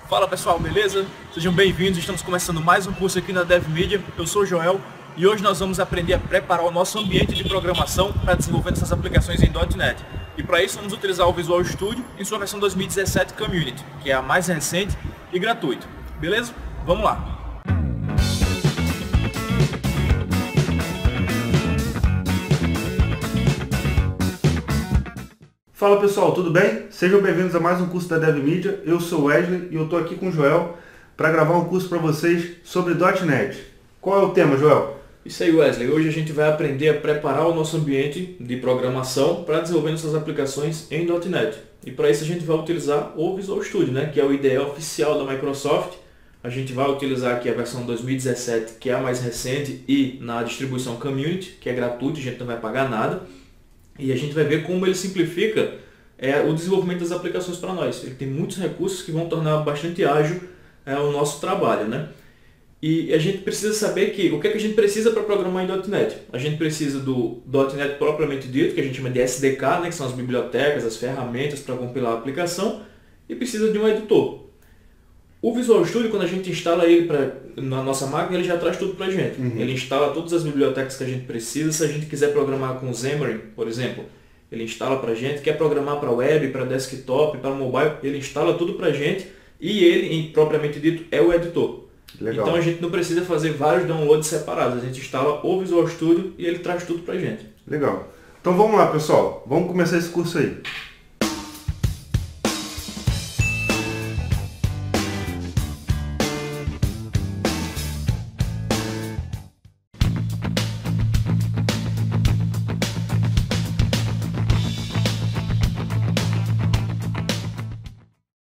Fala pessoal, beleza? Sejam bem-vindos, estamos começando mais um curso aqui na DevMedia. Eu sou o Joel e hoje nós vamos aprender a preparar o nosso ambiente de programação para desenvolver essas aplicações em .NET. E para isso vamos utilizar o Visual Studio em sua versão 2017 Community, que é a mais recente e gratuita. Beleza? Vamos lá! Fala pessoal, tudo bem? Sejam bem-vindos a mais um curso da DevMedia. Eu sou o Wesley e eu estou aqui com o Joel para gravar um curso para vocês sobre .NET. Qual é o tema, Joel? Isso aí, Wesley. Hoje a gente vai aprender a preparar o nosso ambiente de programação para desenvolver nossas aplicações em .NET. E para isso a gente vai utilizar o Visual Studio, que é o IDE oficial da Microsoft. A gente vai utilizar aqui a versão 2017, que é a mais recente, e na distribuição Community, que é gratuita, a gente não vai pagar nada. E a gente vai ver como ele simplifica o desenvolvimento das aplicações para nós. Ele tem muitos recursos que vão tornar bastante ágil o nosso trabalho, E a gente precisa saber o que é que a gente precisa para programar em .NET. A gente precisa do .NET propriamente dito, que a gente chama de SDK, que são as bibliotecas, as ferramentas para compilar a aplicação, e precisa de um editor. O Visual Studio, quando a gente instala ele na nossa máquina, ele já traz tudo para a gente. Ele instala todas as bibliotecas que a gente precisa. Se a gente quiser programar com Xamarin, por exemplo, ele instala para a gente. Quer programar para web, para desktop, para mobile, ele instala tudo para a gente. E ele, propriamente dito, é o editor. Legal. Então a gente não precisa fazer vários downloads separados. A gente instala o Visual Studio e ele traz tudo para a gente. Legal. Então vamos lá, pessoal. Vamos começar esse curso aí.